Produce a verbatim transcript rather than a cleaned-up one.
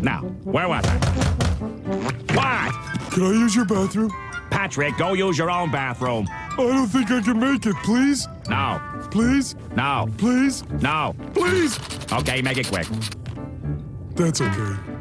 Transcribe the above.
Now, where was I? What? Can I use your bathroom? Patrick, go use your own bathroom. I don't think I can make it, please. No. Please? No. Please? No. Please? Okay, make it quick. That's okay.